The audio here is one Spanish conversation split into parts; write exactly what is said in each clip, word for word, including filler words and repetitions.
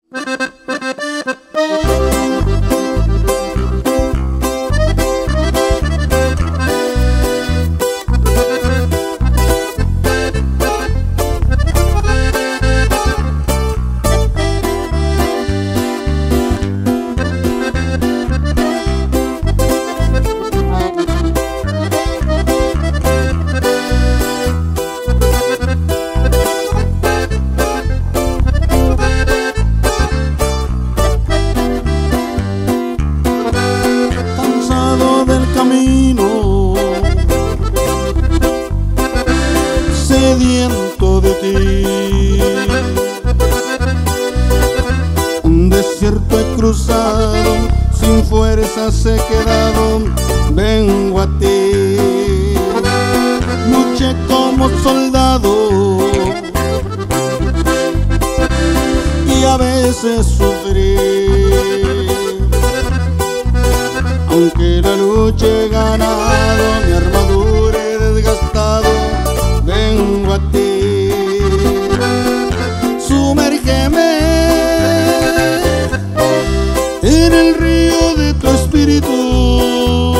Sediento de ti, un desierto he cruzado, sin fuerzas he quedado, vengo a ti. Luché como soldado y a veces sufrí, aunque la lucha he ganado, mi armadura he desgastado, vengo a ti. Sumérgeme en el río de tu espíritu,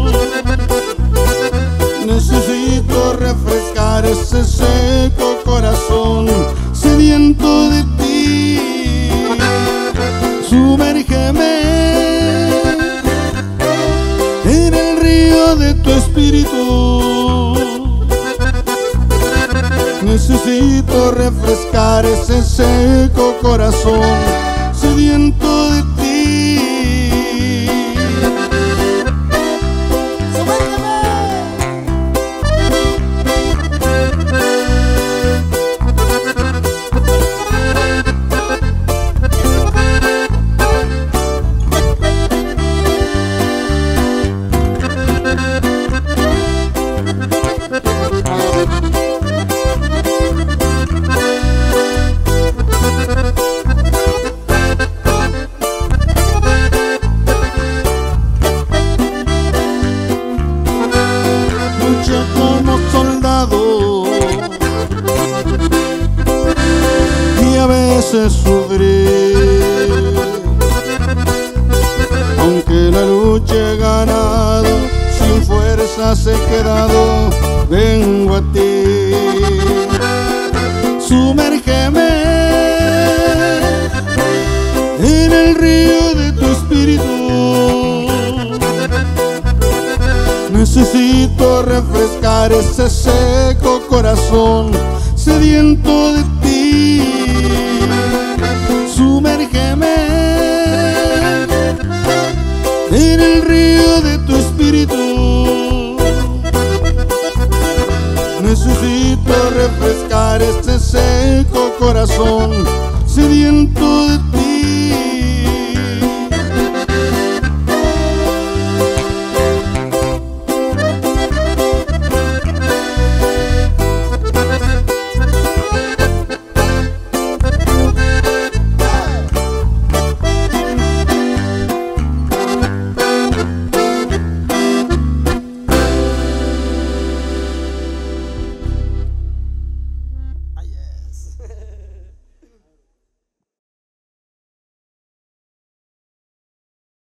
necesito refrescar ese seco corazón sediento de ti. Sumérgeme en el río de tu espíritu, necesito refrescar ese seco corazón sediento de ti. Como soldado y a veces sufrí, aunque la lucha he ganado, sin fuerzas he quedado, vengo a ti. Sumérgeme en el río de tu espíritu, necesito refrescar ese seco corazón sediento de ti. Sumérgeme en el río de tu espíritu, necesito refrescar ese seco corazón sediento de ti.